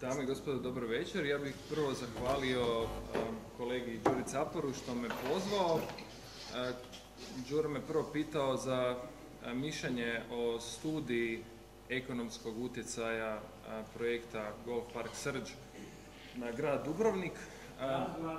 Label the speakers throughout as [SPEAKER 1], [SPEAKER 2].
[SPEAKER 1] Dame i gospodo, dobro večer. Ja bih prvo zahvalio kolegi Đuri Caparu što me pozvao. Đuro me prvo pitao za mišljenje o studiji ekonomskog utjecaja projekta Golf Park Srđ na grad Dubrovnik.
[SPEAKER 2] Razglas.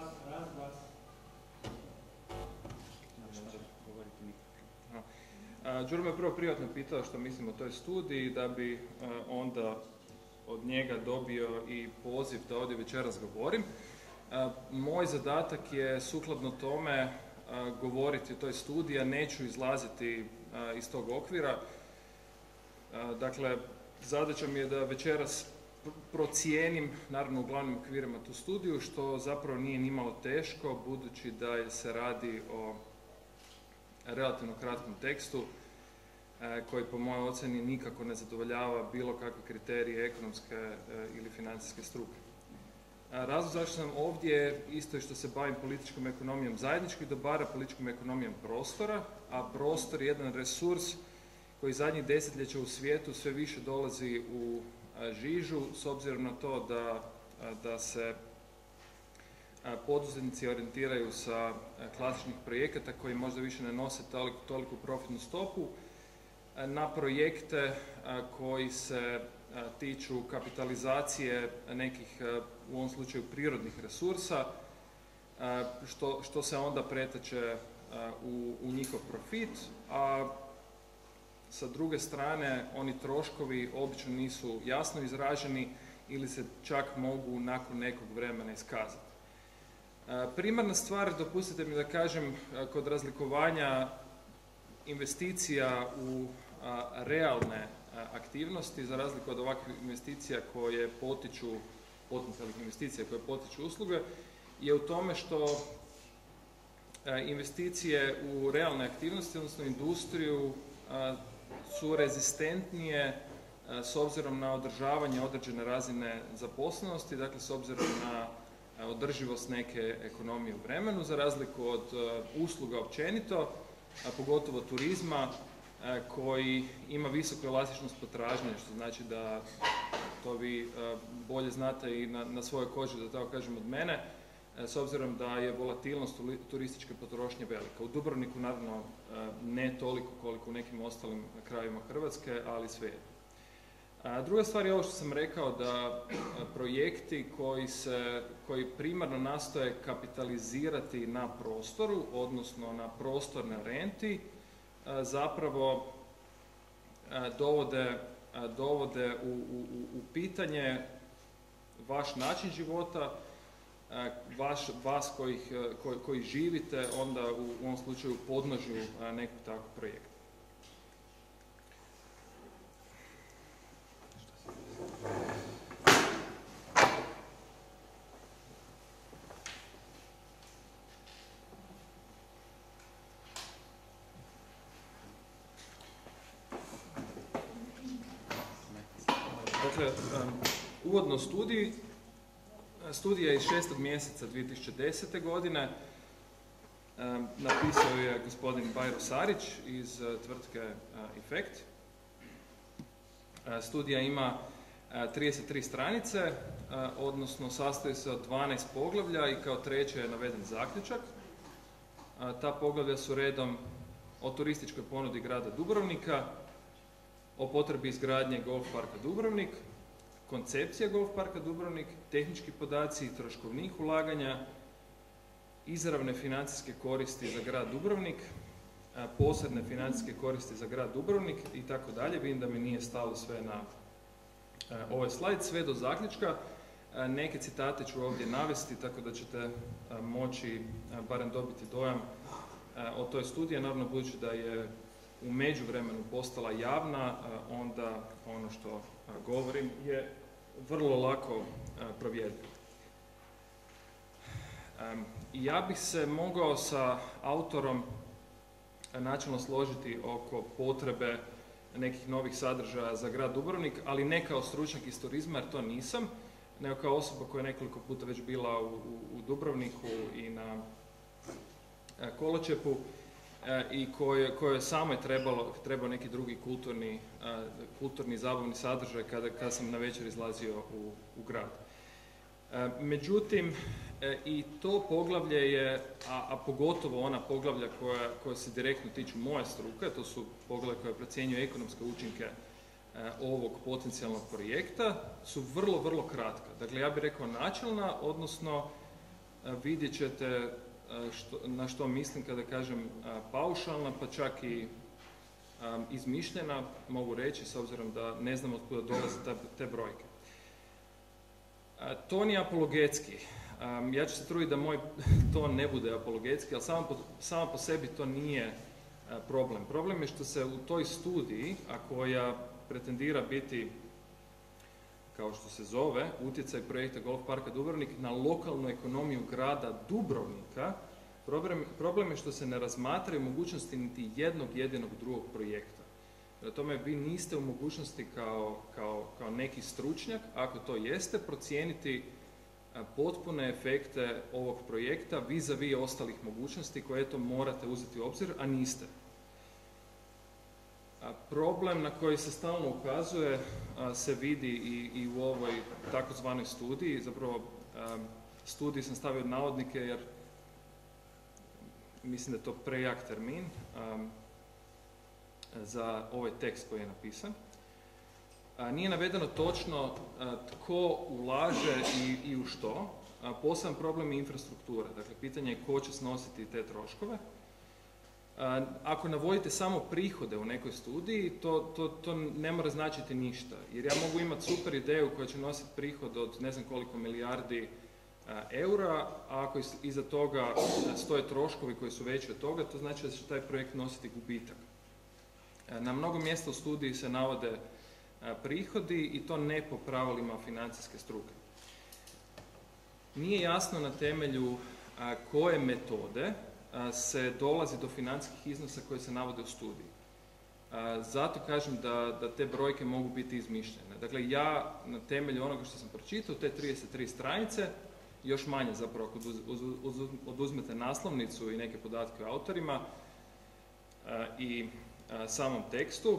[SPEAKER 1] Đuro me prvo privatno pitao što mislim o toj studiji, da bi onda od njega dobio i poziv da ovdje večeras govorim. Moj zadatak je sukladno tome govoriti o toj studiji, a neću izlaziti iz tog okvira. Dakle, zadaća mi je da večeras procijenim, naravno u glavnim okvirima, tu studiju, što zapravo nije nimalo teško, budući da se radi o relativno kratkom tekstu koji po mojoj ocjeni nikako ne zadovoljava bilo kakve kriterije ekonomske ili financijske struke. Razlog zašto sam ovdje isto je što se bavim političkom ekonomijom zajedničkih dobara, političkom ekonomijom prostora, a prostor je jedan resurs koji zadnjih desetljeća u svijetu sve više dolazi u žižu, s obzirom na to da se poduzetnici orijentiraju sa klasičnih projekata koji možda više ne nose toliku profitnu stopu na projekte koji se tiču kapitalizacije nekih, u ovom slučaju, prirodnih resursa, što se onda pretače u njihov profit, a sa druge strane oni troškovi obično nisu jasno izraženi ili se čak mogu nakon nekog vremena iskazati. Primarna stvar, dopustite mi da kažem, kod razlikovanja investicija u realne aktivnosti, za razliku od ovakvih investicija koje potiču, potencijalnih investicija koje potiču usluge, je u tome što investicije u realne aktivnosti, odnosno industriju, su rezistentnije s obzirom na održavanje određene razine zaposlenosti, dakle s obzirom na održivost neke ekonomije u vremenu, za razliku od usluga općenito, a pogotovo turizma, koji ima visoku elastičnost potražnje, što znači da to vi bolje znate i na svojoj koži, da tako kažem, od mene, s obzirom da je volatilnost turističke potrošnje velika. U Dubrovniku naravno ne toliko koliko u nekim ostalim krajevima Hrvatske, ali svejedno. Druga stvar je ovo što sam rekao, da projekti koji primarno nastoje kapitalizirati na prostoru, odnosno na prostornoj renti, zapravo dovode u pitanje vaš način života, vas koji živite onda u ovom slučaju u podnožju nekog takvog projekta. Dakle, uvodno studiji. Studija je iz 6. mjeseca 2010. godine. Napisao je gospodin Bajro Sarić iz tvrtke Efekt. Studija ima 33 stranice, odnosno sastoji se od 12 poglavlja i kao treće je naveden zaključak. Ta poglavlja su redom o turističkoj ponudi grada Dubrovnika, o potrebi izgradnje Golf parka Dubrovnik, koncepcija Golf parka Dubrovnik, tehnički podaci i troškovnih ulaganja, izravne financijske koristi za grad Dubrovnik, posebne financijske koristi za grad Dubrovnik i tako dalje. Vidim da mi nije stalo sve na ovaj slajd, sve do zaključka. Neke citate ću ovdje navesti, tako da ćete moći barem dobiti dojam o toj studiji. Naravno, budući da je u međuvremenu postala javna, onda ono što govorim je vrlo lako provjerljivo. Ja bih se mogao sa autorom načelno složiti oko potrebe nekih novih sadržaja za grad Dubrovnik, ali ne kao stručnjak iz turizma, jer to nisam, nego kao osoba koja je nekoliko puta već bila u Dubrovniku i na Koločepu. i koje samo je trebao neki drugi kulturni zabavni sadržaj kada sam na večer izlazio u grad. Međutim, i to poglavlje je, a pogotovo ona poglavlja koja se direktno tiču moje struke, to su poglavlja koja procjenjuju ekonomske učinke ovog potencijalnog projekta, su vrlo, vrlo kratka. Dakle, ja bih rekao načelna, odnosno vidjet ćete na što mislim kada kažem paušalna, pa čak i izmišljena, mogu reći, s obzirom da ne znam od kuda dolaze te brojke. Ton je apologetski. Ja ću se truditi da moj ton ne bude apologetski, ali samo po sebi to nije problem. Problem je što se u toj studiji, a koja pretendira biti, kao što se zove, utjecaj projekta Golf parka Dubrovnik na lokalnu ekonomiju grada Dubrovnika, problem je što se ne razmatraju mogućnosti niti jednog jedinog drugog projekta. Prema tome, vi niste u mogućnosti kao neki stručnjak, ako to jeste, procijeniti potpune efekte ovog projekta vis-a-vis ostalih mogućnosti koje eto morate uzeti u obzir, a niste. Problem na koji se stalno ukazuje se vidi i u ovoj takozvanoj studiji, zapravo studiji sam stavio navodnike jer mislim da je to prejak termin za ovaj tekst koji je napisan. Nije navedeno točno tko ulaže i u što. Poseban problem je infrastruktura. Dakle, pitanje je ko će snositi te troškove. Ako navodite samo prihode u nekoj studiji, to ne mora značiti ništa. Jer ja mogu imati super ideju koja će nositi prihod od ne znam koliko milijardi eura, a ako iza toga stoje troškovi koji su veći od toga, to znači da će taj projekt nositi gubitak. Na mnogo mjesta u studiji se navode prihodi i to ne po pravilima financijske struke. Nije jasno na temelju koje metode se dolazi do financijskih iznosa koje se navode u studiji. Zato kažem da te brojke mogu biti izmišljene. Dakle, ja na temelju onoga što sam pročitao, te 33 stranice, još manje zapravo ako oduzmete naslovnicu i neke podatke o autorima i samom tekstu,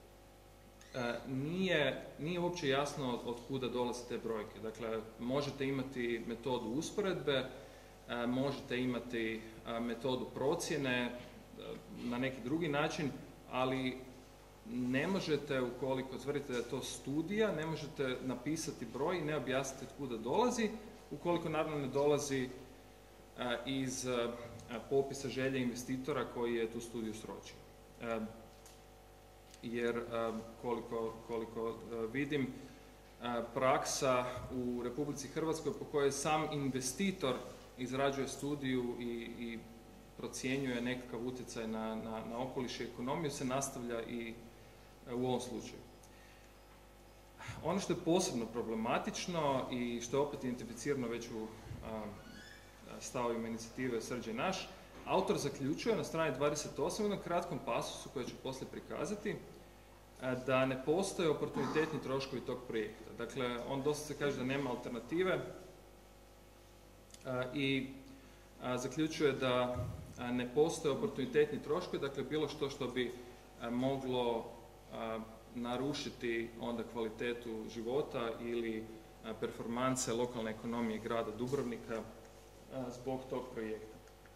[SPEAKER 1] nije uopće jasno od kuda dolaze te brojke. Dakle, možete imati metodu usporedbe, možete imati metodu procjene na neki drugi način, ali ne možete, ukoliko tvrdite da je to studija, ne možete napisati broj i ne objasniti od kuda dolazi, ukoliko naravno ne dolazi iz popisa želje investitora koji je tu studiju sročio. Jer koliko vidim, praksa u Republici Hrvatskoj po kojoj sam investitor izrađuje studiju i procjenjuje nekakav utjecaj na okoliš i ekonomiju se nastavlja i u ovom slučaju. Ono što je posebno problematično i što je opet identificirano već u stavovima inicijative Srđ je naš, autor zaključuje na strani 28 u jednom kratkom pasusu koje ću poslije prikazati da ne postoje oportunitetni troškovi tog projekta. Dakle, on dosta se kaže da nema alternative i zaključuje da ne postoje oportunitetni troškovi, dakle bilo što bi moglo narušiti onda kvalitetu života ili performanse lokalne ekonomije grada Dubrovnika zbog tog projekta.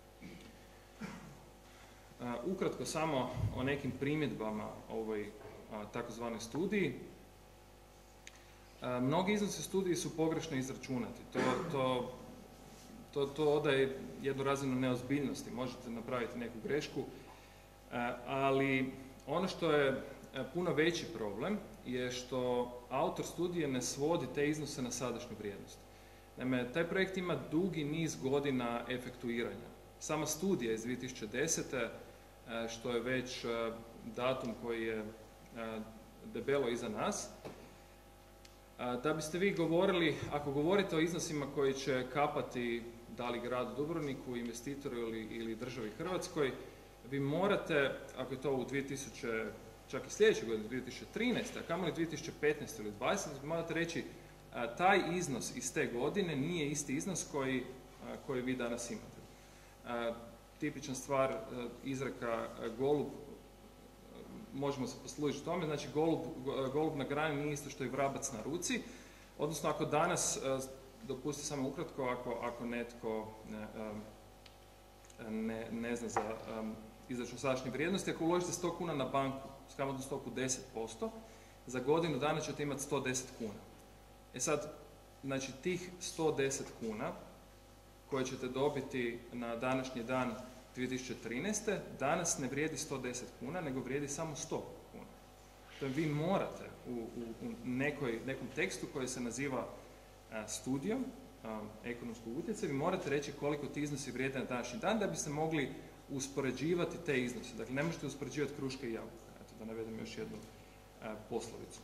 [SPEAKER 1] Ukratko samo o nekim primjedbama ovoj takozvanoj studiji. Mnogi iznosi studiji su pogrešno izračunati. To odaje jednu razinu neozbiljnosti. Možete napraviti neku grešku, ali ono što je puno veći problem je što autor studije ne svodi te iznose na sadašnju vrijednost. Naime, taj projekt ima dugi niz godina efektuiranja. Sama studija iz 2010. što je već datum koji je debelo iza nas, da biste vi govorili, ako govorite o iznosima koji će kapati da li gradu Dubrovniku, investitoru ili državi Hrvatskoj, vi morate, ako je to u 2000, čak i sljedeće godine, 2013. a kamoli 2015. ili 2020. morate reći taj iznos iz te godine nije isti iznos koji vi danas imate. tipična stvar, izreka golub, možemo se poslužiti tome, znači golub na grani nije isto što i vrabac na ruci, odnosno ako danas, dopustite samo ukratko, ako netko ne zna za izračun sadašnje vrijednosti, ako uložite 100 kuna na banku s kamatnom stopu 10%, za godinu dana ćete imati 110 kuna. E sad, znači tih 110 kuna koje ćete dobiti na današnji dan 2013. danas ne vrijedi 110 kuna, nego vrijedi samo 100 kuna. To je vi morate u nekom tekstu koji se naziva studijom ekonomskog utjecaja, vi morate reći koliko ti iznosi vrijede na današnji dan da biste mogli uspoređivati te iznose. Dakle, ne možete uspoređivati kruške i jabuke. Eto, da navedem još jednu poslovicu.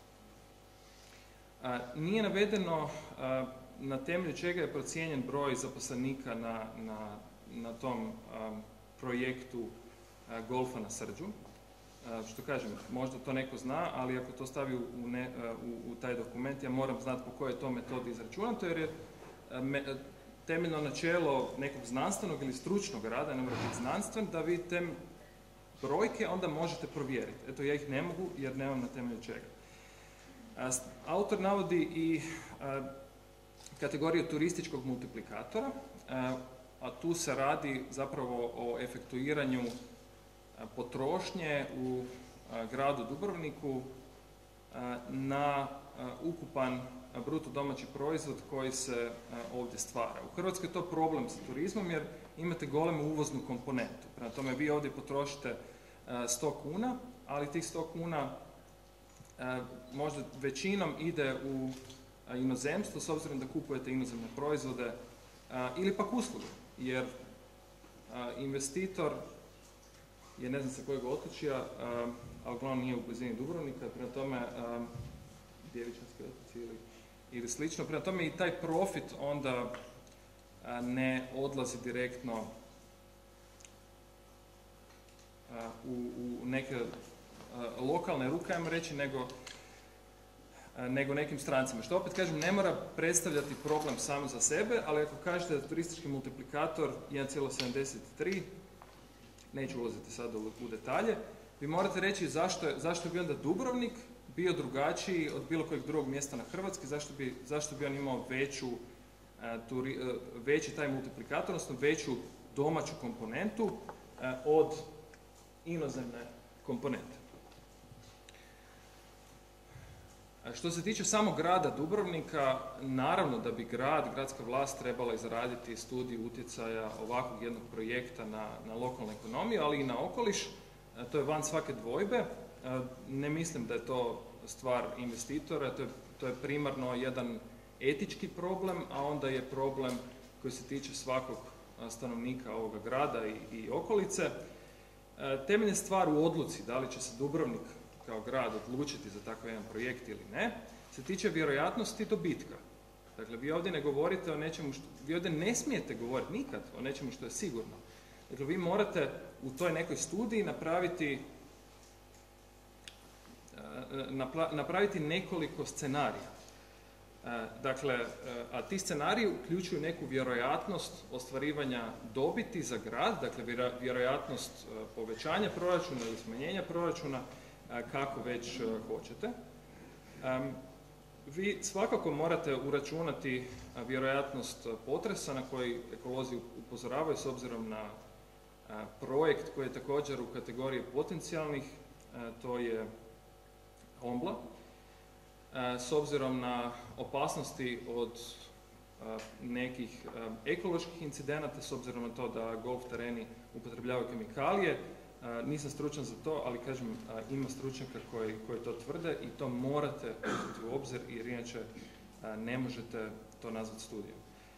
[SPEAKER 1] Nije navedeno na temelju čega je procijenjen broj zaposlenika na tom projektu golfa na Srđu. Što kažem, možda to neko zna, ali ako to stavi u taj dokument, ja moram znati po kojoj je to metodi izračunato, jer je temeljno načelo nekog znanstvenog ili stručnog rada, ne mora biti znanstven, da vi te brojke onda možete provjeriti. Eto, ja ih ne mogu jer nemam na temelju čega. Autor navodi i kategoriju turističkog multiplikatora, a tu se radi zapravo o efektuiranju potrošnje u gradu Dubrovniku na ukupan bruto domaći proizvod koji se ovdje stvara. U Hrvatskoj je to problem sa turizmom jer imate golemu uvoznu komponentu. Prema tome vi ovdje potrošite 100 kuna, ali tih 100 kuna možda većinom ide u inozemstvo s obzirom da kupujete inozemne proizvode ili pak usluge, jer investitor je ne znam sa kojeg otočja, ali uglavnom nije u blizini Dubrovnika, prema tome Djevičanski otoci ili slično, prema tome i taj profit onda ne odlazi direktno u neke lokalne ruke, ajmo reći, nego nekim strancima. Što opet kažem, ne mora predstavljati problem samo za sebe, ali ako kažete da turistički multiplikator 1,73, neću ulaziti sad u detalje, vi morate reći zašto bi onda Dubrovnik bio drugačiji od bilo kojeg drugog mjesta na Hrvatskoj, zašto bi on imao veći taj multiplikator, odnosno veću domaću komponentu od inozemne komponente. Što se tiče samog grada Dubrovnika, naravno da bi gradska vlast trebala izraditi studiju utjecaja ovakvog jednog projekta na lokalnu ekonomiju, ali i na okoliš. To je van svake dvojbe. Ne mislim da je to stvar investitora, to je primarno jedan etički problem, a onda je problem koji se tiče svakog stanovnika ovoga grada i okolice. Temeljna stvar u odluci, da li će se Dubrovnik kao grad odlučiti za takav jedan projekt ili ne, se tiče vjerojatnosti dobitka. Dakle, vi ovdje ne govorite o nečemu vi ovdje ne smijete govoriti nikad o nečemu što je sigurno. Dakle, vi morate u toj nekoj studiji napraviti nekoliko scenarija. Dakle, a ti scenariji uključuju neku vjerojatnost ostvarivanja dobiti za grad, dakle vjerojatnost povećanja proračuna ili smanjenja proračuna, kako već hoćete. Vi svakako morate uračunati vjerojatnost potresa na koji ekolozi upozoravaju s obzirom na projekt koji je također u kategoriji potencijalnih, to je Ombla. S obzirom na opasnosti od nekih ekoloških incidenata, s obzirom na to da golf tereni upotrebljavaju kemikalije, nisam stručan za to, ali kažem, ima stručnjaka koji to tvrde i to morate uzeti u obzir jer inače ne možete to nazvati studijom.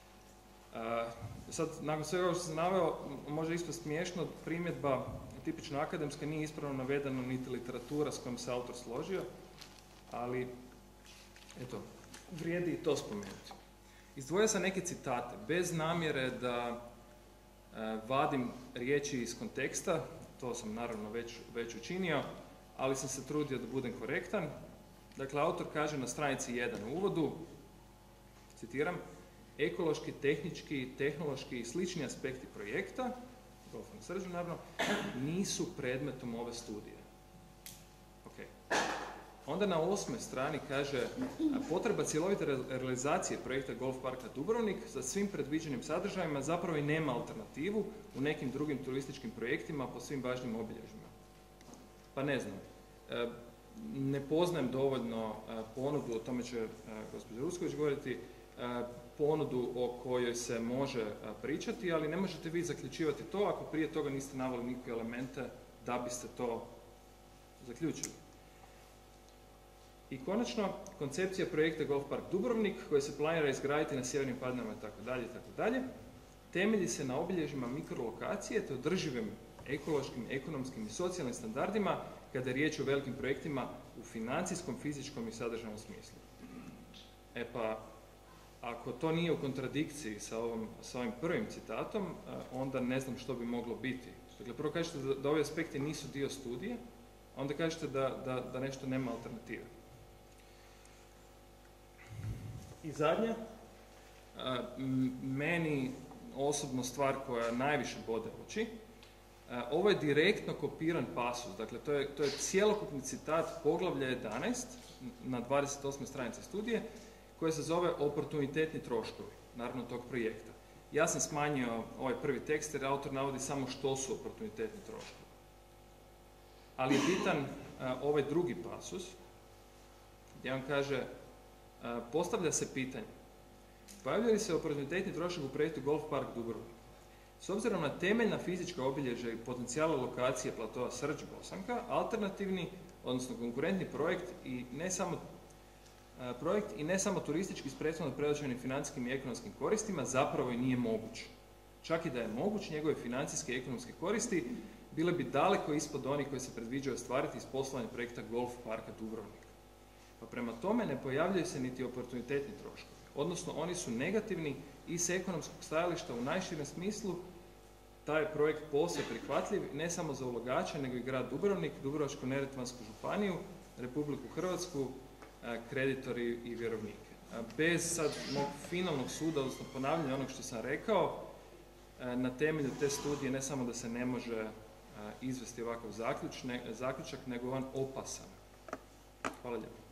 [SPEAKER 1] Sad, nakon svega što sam naveo, može ispast smiješno, primjedba tipično akademska nije ispravno navedena niti literatura s kojom se autor složio, ali eto, vrijedi i to spomenuti. Izdvojio sam neke citate, bez namjere da vadim riječi iz konteksta, to sam naravno već učinio, ali sam se trudio da budem korektan. Dakle, autor kaže na stranici 1 u uvodu, citiram, ekološki, tehnički, tehnološki i slični aspekti projekta golfa na Srđu, naravno, nisu predmetom ove studije. Okay. Onda na 8. strani kaže potreba cjelovite realizacije projekta Golf parka Dubrovnik sa svim predviđenim sadržajima zapravo i nema alternativu u nekim drugim turističkim projektima po svim važnim obilježjima. Pa ne znam, ne poznajem dovoljno ponudu, o tome će gospođa Rusković govoriti, ponudu o kojoj se može pričati, ali ne možete vi zaključivati to ako prije toga niste naveli nikakve elemente da biste to zaključili. I konačno, koncepcija projekta Golf park Dubrovnik koji se planira izgraditi na sjevernim padinama itd. Temelji se na obilježjima mikrolokacije te održivim ekološkim, ekonomskim i socijalnim standardima kada je riječ o velikim projektima u financijskom, fizičkom i sadržajnom smislu. E pa, ako to nije u kontradikciji sa ovim prvim citatom, onda ne znam što bi moglo biti. Dakle, prvo kažete da ovi aspekti nisu dio studije, onda kažete da nešto nema alternative. I zadnja, meni osobno stvar koja najviše bode oči, ovo je direktno kopiran pasus, dakle to je cjelokupni citat poglavlja 11 na 28. stranici studije koje se zove oportunitetni troškovi, naravno tog projekta. Ja sam smanjio ovaj prvi tekst jer autor navodi samo što su oportunitetni troškovi. Ali je bitan ovaj drugi pasus gdje on kaže postavlja se pitanje pojavlja li se oportunitetni trošak u projektu Golf park Dubrovnik? S obzirom na temeljna fizička obilježja i potencijala lokacije platoa Srđ-Bosanka, alternativni, odnosno konkurentni projekt i ne samo turistički s prethodno predočenim financijskim i ekonomskim koristima zapravo i nije moguć. Čak i da je moguć, njegove financijske i ekonomske koristi bile bi daleko ispod onih koji se predviđaju ostvariti iz poslovanja projekta Golf parka Dubrovnik. Pa prema tome ne pojavljaju se niti oportunitetni troškovi, odnosno oni su negativni i s ekonomskog stajališta u najširem smislu. Taj je projekt posve prihvatljiv ne samo za ulagače, nego i grad Dubrovnik, Dubrovačko-neretvansku županiju, Republiku Hrvatsku, kreditori i vjerovnike. Bez sad mog finalnog suda, odnosno ponavljanja onog što sam rekao, na temelju te studije ne samo da se ne može izvesti ovakav zaključak, nego on opasan. Hvala lijepo.